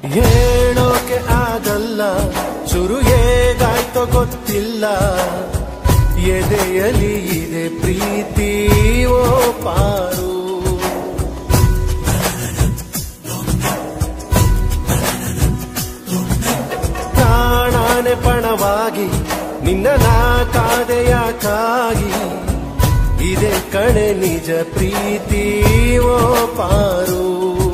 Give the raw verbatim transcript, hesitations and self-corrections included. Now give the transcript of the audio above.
ಹೇಳೋಕೆ ಆಗಲ್ಲ ಶುರು ಹೇಗಾಯ್ತೋ ಗೊತ್ತಿಲ್ಲ ಎದೆಯಲಿ ಇದೆ ಪ್ರೀತಿ ಓ ಪಾರು ಪ್ರಾಣಾನೆ ಪಣವಾಗಿ ನಿನ್ನ ನಾ ಕಾದೆಯಾಕಾಗಿ ಇದೆ ಕಣೆ ನಿಜ ಪ್ರೀತಿ ಓ ಪಾರು